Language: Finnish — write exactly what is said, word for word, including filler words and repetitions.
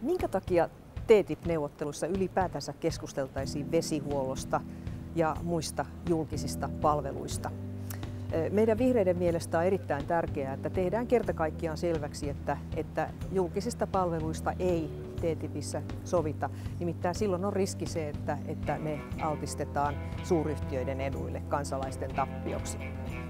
Minkä takia T T I P-neuvotteluissa ylipäätänsä keskusteltaisiin vesihuollosta ja muista julkisista palveluista? Meidän vihreiden mielestä on erittäin tärkeää, että tehdään kerta kaikkiaan selväksi, että, että julkisista palveluista ei T T I Pissä sovita. Nimittäin silloin on riski se, että, että ne altistetaan suuryhtiöiden eduille kansalaisten tappioksi.